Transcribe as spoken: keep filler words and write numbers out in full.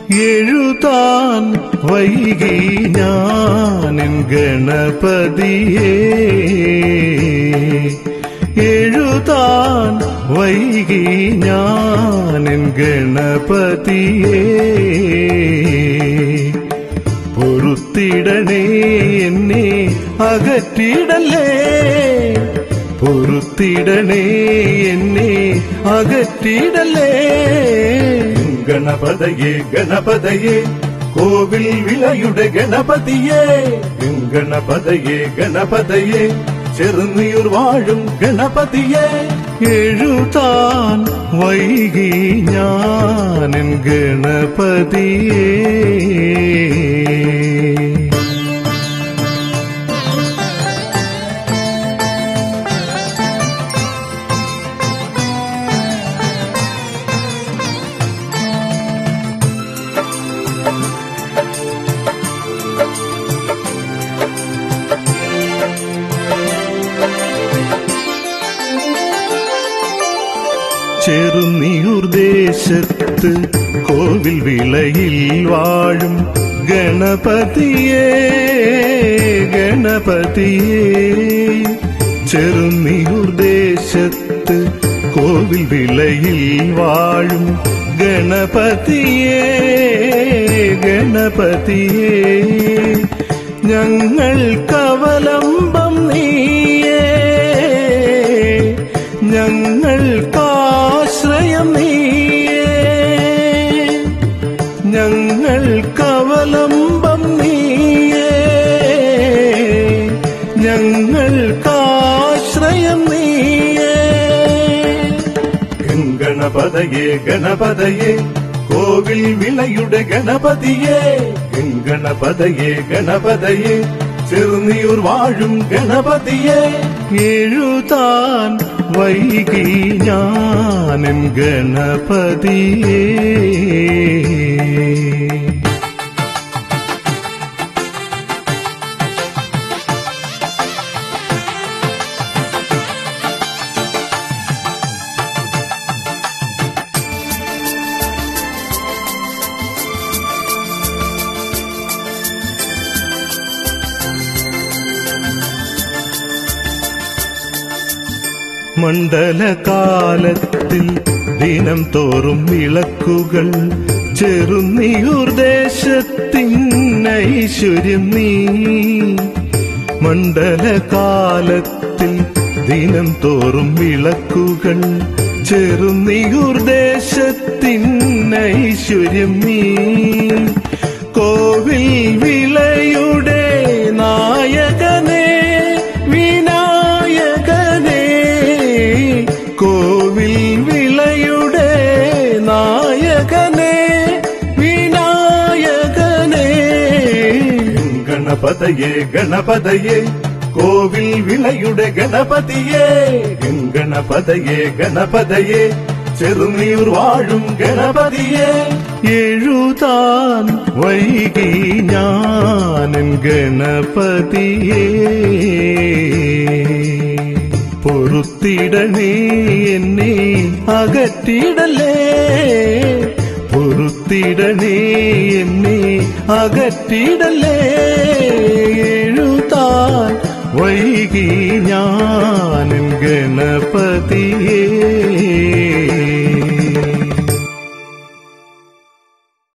എഴുതാൻ വൈകി ഞാനെൻ ഗണപതിയേ, എഴുതാൻ വൈകി ഞാനെൻ ഗണപതിയേ. പൊറുത്തിടണേ എന്നെ അകറ്റിടല്ലേ, പൊറുത്തിടണേ എന്നെ അകറ്റിടല്ലേ. ഗണപതയേ ഗണപതയേ കോവിൽ വിളയുടെ ഗണപതിയേ, ഗണപതയേ ഗണപതയേ ചെറുനീർ വാഴും ഗണപതിയേ. എഴുതാൻ വൈകി ഞാനെൻ ഗണപതിയേ. ചെറുനീർ ദേശത്ത് കോവിൽ വിളയിൽ വാഴും ഗണപതിയേ, ഗണപതിയേ. ചെറുനീർ ദേശത്ത് കോവിൽ വിളയിൽ വാഴും ഗണപതിയേ, ഗണപതിയേ. ഞങ്ങൾക്കവലംബം നീയേ, ഞങ്ങൾക്കാശ്രയം നീയേ, ഞങ്ങൾക്കവലംബം നീയേ, ഞങ്ങൾക്കാശ്രയം നീയേ. ഗണപതയേ ഗണപതയേ കോവിൽ വിളയുടെ ഗണപതിയേ, ഗണപതയേ ഗണപതയേ ചെറുനീർ വാഴും ഗണപതിയേ. എഴുതാൻ വൈകി ഞാനെൻ ഗണപതിയേ. മണ്ഡലകാലത്തിൽ ദിനം തോറും വിളക്കുകൾ ചെറുനീർ ദേശത്തിൻ ഐശ്വര്യം നീ. മണ്ഡലകാലത്തിൽ ദിനം തോറും വിളക്കുകൾ ചെറുനീർ ദേശത്തിൻ ഐശ്വര്യം നീ. കോവിൽ വിളയുടെ നായകനേ വിനായകനേ, കോവിൽ വിളയുടെ നായകനേ വിനായകനേ. ഗണപതയേ ഗണപതയേ കോവിൽ വിളയുടെ ഗണപതിയേ, ഗണപതയേ ഗണപതയേ ചെറുനീർ വാഴും ഗണപതിയേ. എഴുതാൻ വൈകി ഞാനെൻ ഗണപതിയേ. പൊറുത്തിടണേ എന്നെ അകറ്റിടല്ലേ, പൊറുത്തിടണേ എന്നെ അകറ്റിടല്ലേ. എഴുതാൻ വൈകി ഞാനെൻ ഗണപതിയേ.